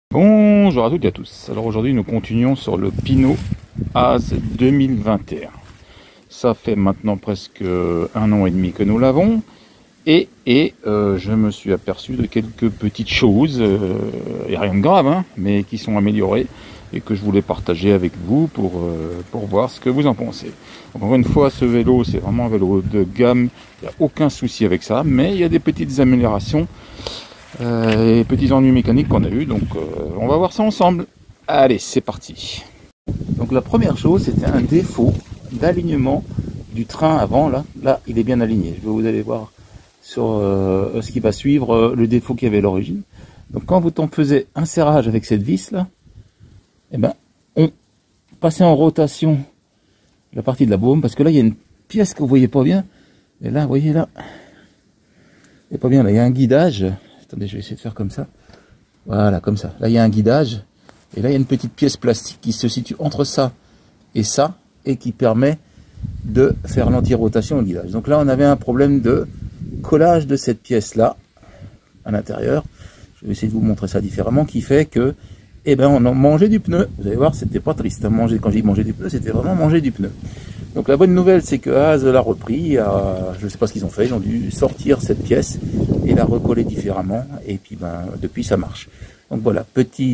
Bonjour à toutes et à tous. Alors aujourd'hui nous continuons sur le Pinot AZ 2021. Ça fait maintenant presque 1 an et demi que nous l'avons et je me suis aperçu de quelques petites choses, et rien de grave, hein, mais qui sont améliorées et que je voulais partager avec vous pour voir ce que vous en pensez. Encore une fois, ce vélo c'est vraiment un vélo de gamme, il n'y a aucun souci avec ça, mais il y a des petites améliorations et petits ennuis mécaniques qu'on a eu, donc on va voir ça ensemble. Allez, c'est parti. Donc la première chose, c'était un défaut d'alignement du train avant. Là il est bien aligné. Vous allez voir sur ce qui va suivre le défaut qu'il y avait à l'origine. Donc quand vous faisiez un serrage avec cette vis là, eh ben on passait en rotation la partie de la baume, parce que là il y a une pièce que vous voyez pas bien, et là vous voyez là, c'est pas bien, là il y a un guidage. Attendez, je vais essayer de faire comme ça. Voilà, comme ça. Là, il y a un guidage. Et là, il y a une petite pièce plastique qui se situe entre ça, et qui permet de faire l'anti-rotation au guidage. Donc là, on avait un problème de collage de cette pièce-là, à l'intérieur. Je vais essayer de vous montrer ça différemment, qui fait que, eh ben, on a mangé du pneu. Vous allez voir, c'était pas triste. Manger, quand j'ai mangé du pneu, c'était vraiment manger du pneu. Donc la bonne nouvelle, c'est que AZ l'a repris. Je ne sais pas ce qu'ils ont fait. Ils ont dû sortir cette pièce et la recoller différemment. Et puis depuis ça marche. Donc voilà, petite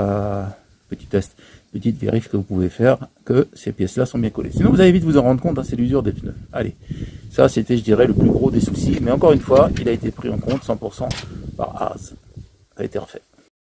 vérif que vous pouvez faire, que ces pièces-là sont bien collées. Sinon vous allez vite vous en rendre compte, hein, c'est l'usure des pneus. Allez, ça c'était, je dirais, le plus gros des soucis. Mais encore une fois, il a été pris en compte 100% par AZ. Ça a été refait.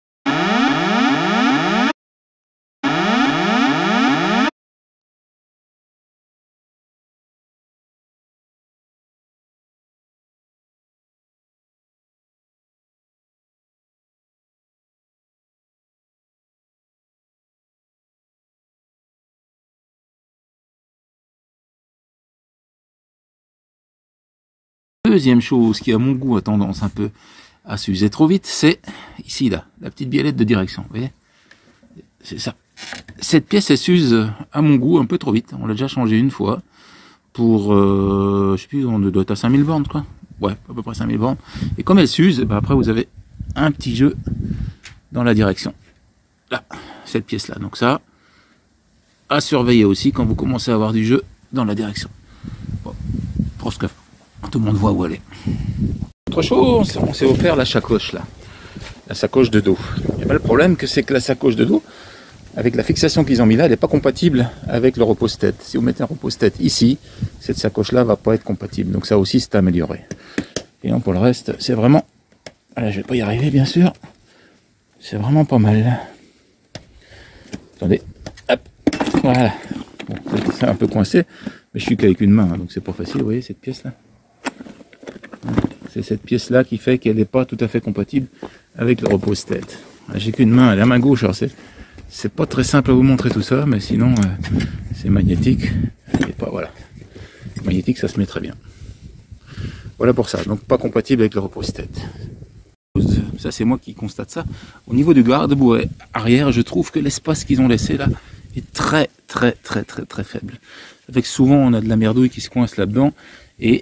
Deuxième chose qui à mon goût a tendance un peu à s'user trop vite, c'est ici là, la petite biellette de direction, vous voyez, c'est ça. Cette pièce elle s'use à mon goût un peu trop vite. On l'a déjà changé une fois pour, je sais plus, on doit être à 5000 bornes quoi. Ouais, à peu près 5000 bornes. Et comme elle s'use, bah après vous avez un petit jeu dans la direction. Là, cette pièce là. Donc ça, à surveiller aussi quand vous commencez à avoir du jeu dans la direction. Bon, pour ce que tout le monde voit où elle est. Autre chose, on s'est offert la sacoche là, la sacoche de dos. Et ben, le problème c'est que la sacoche de dos, avec la fixation qu'ils ont mis là, elle n'est pas compatible avec le repose-tête. Si vous mettez un repose-tête ici, cette sacoche là va pas être compatible. Donc ça aussi c'est amélioré. Et non, pour le reste, c'est vraiment, là, je vais pas y arriver bien sûr. C'est vraiment pas mal. Attendez, hop, voilà. Bon, c'est un peu coincé, mais je suis qu'avec une main, hein, donc c'est pas facile. Vous voyez cette pièce là. C'est cette pièce là qui fait qu'elle n'est pas tout à fait compatible avec le repose-tête. J'ai qu'une main, la main gauche, alors c'est pas très simple à vous montrer tout ça, mais sinon c'est magnétique. Et pas, voilà. Magnétique, ça se met très bien. Voilà pour ça, donc pas compatible avec le repose-tête. Ça c'est moi qui constate ça. Au niveau du garde-boue arrière, je trouve que l'espace qu'ils ont laissé là est très faible. Avec souvent on a de la merdouille qui se coince là-dedans et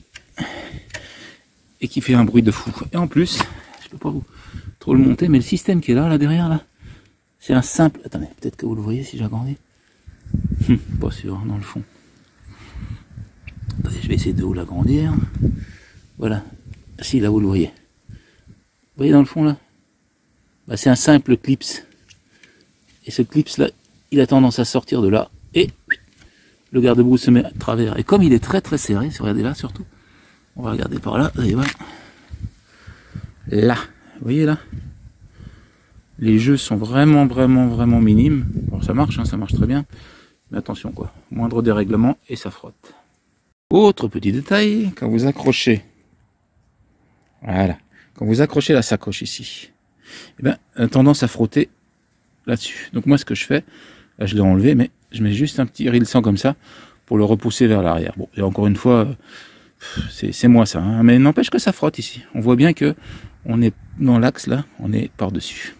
qui fait un bruit de fou. Et en plus, je peux pas vous trop le monter, mais le système qui est là derrière là, c'est un simple. Attendez, peut-être que vous le voyez si j'agrandis. Pas sûr, dans le fond. Attendez, je vais essayer de vous l'agrandir. Voilà. Si là vous le voyez. Vous voyez dans le fond là, bah, c'est un simple clips. Et ce clips là, il a tendance à sortir de là et le garde-boue se met à travers. Et comme il est très serré, regardez là surtout. On va regarder par là, vous allez voir. Là, vous voyez là, les jeux sont vraiment minimes. Bon, ça marche, hein, ça marche très bien. Mais attention quoi, moindre dérèglement et ça frotte. Autre petit détail, quand vous accrochez, voilà, quand vous accrochez la sacoche ici, eh ben, elle a tendance à frotter là-dessus. Donc moi ce que je fais, là je l'ai enlevé, mais je mets juste un petit rilsan comme ça pour le repousser vers l'arrière. Bon, et encore une fois, c'est moi ça, hein. Mais n'empêche que ça frotte ici. On voit bien que on est dans l'axe là, on est par-dessus.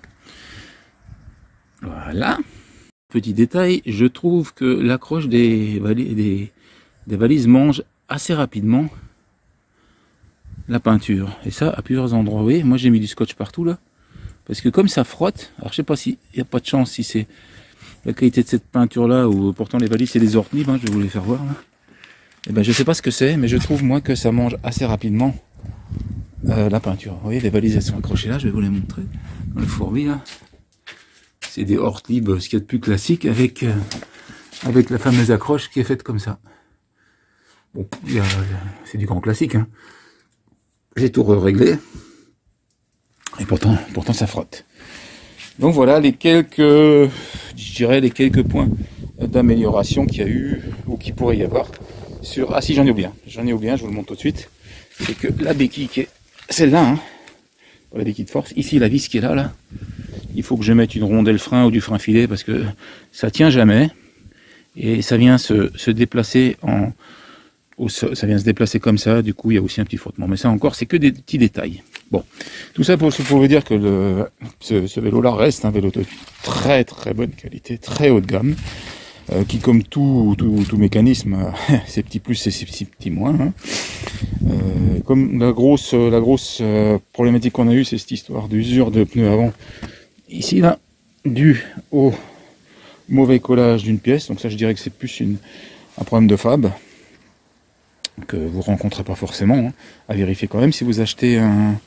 Voilà. Petit détail, je trouve que l'accroche des valises mange assez rapidement la peinture. Et ça à plusieurs endroits. Vous voyez, moi j'ai mis du scotch partout là. Parce que comme ça frotte, alors je sais pas s'il n'y a pas de chance, si c'est la qualité de cette peinture-là, ou pourtant les valises c'est des Ortlieb, hein, je vais vous les faire voir là. Et ben je sais pas ce que c'est, mais je trouve moi que ça mange assez rapidement la peinture. Vous voyez, les valises elles sont accrochées là, je vais vous les montrer. Dans le fourbi là. C'est des Ortlieb, ce qu'il y a de plus classique, avec la fameuse accroche qui est faite comme ça. Bon, c'est du grand classique, hein. J'ai tout réglé. Et pourtant ça frotte. Donc voilà les quelques, je dirais les quelques points d'amélioration qu'il y a eu, ou qu'il pourrait y avoir sur... Ah si, j'en ai oublié un, je vous le montre tout de suite. C'est que la béquille qui est celle-là, hein, la béquille de force, ici la vis qui est là, il faut que je mette une rondelle frein ou du frein filet parce que ça tient jamais. Et ça vient se déplacer ça vient se déplacer comme ça, du coup il y a aussi un petit frottement. Mais ça encore, c'est que des petits détails. Bon, tout ça pour vous dire que ce vélo-là reste un vélo de très très bonne qualité, très haut de gamme, qui comme tout mécanisme, ses petits plus et ses petits moins. Hein. Comme la grosse problématique qu'on a eue, c'est cette histoire d'usure de pneus avant. Ici là, dû au mauvais collage d'une pièce, donc ça je dirais que c'est plus un problème de fab que vous rencontrez pas forcément, hein, à vérifier quand même si vous achetez un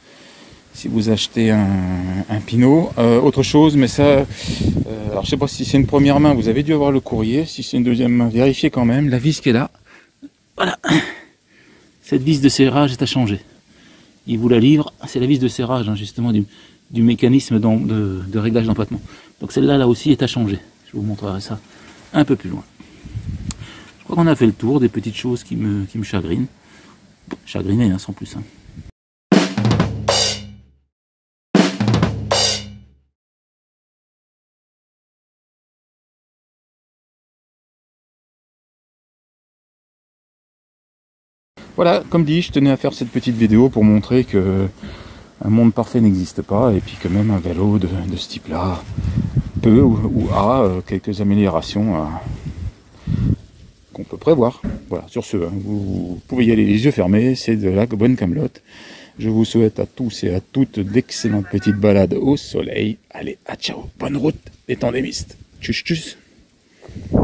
Pinot. Autre chose, mais ça, alors je sais pas si c'est une première main, vous avez dû avoir le courrier, si c'est une deuxième main, vérifiez quand même, la vis qui est là, voilà, cette vis de serrage est à changer, il vous la livre, c'est la vis de serrage, hein, justement, du mécanisme de réglage d'empattement, donc celle-là, là aussi, est à changer, je vous montrerai ça un peu plus loin. Je crois qu'on a fait le tour des petites choses qui me chagrinent. Chagrinées, hein, sans plus. Hein. Voilà, comme dit, je tenais à faire cette petite vidéo pour montrer que un monde parfait n'existe pas, et puis que même un vélo de ce type-là peut ou a quelques améliorations qu'on peut prévoir. Voilà, sur ce, hein, vous pouvez y aller les yeux fermés, c'est de la bonne camelote. Je vous souhaite à tous et à toutes d'excellentes petites balades au soleil. Allez, à ciao, bonne route les tandémistes. Tchuss, tchuss.